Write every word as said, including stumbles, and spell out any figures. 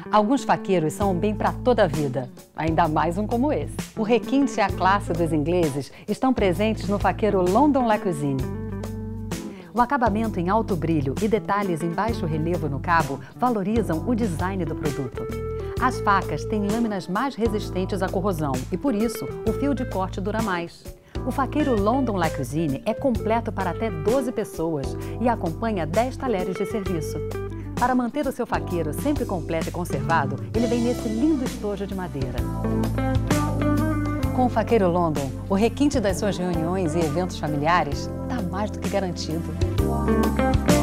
Alguns faqueiros são um bem para toda a vida, ainda mais um como esse. O requinte e a classe dos ingleses estão presentes no faqueiro London Le Cuisine. O acabamento em alto brilho e detalhes em baixo relevo no cabo valorizam o design do produto. As facas têm lâminas mais resistentes à corrosão e, por isso, o fio de corte dura mais. O faqueiro London Le Cuisine é completo para até doze pessoas e acompanha dez talheres de serviço. Para manter o seu faqueiro sempre completo e conservado, ele vem nesse lindo estojo de madeira. Com o faqueiro London, o requinte das suas reuniões e eventos familiares está mais do que garantido.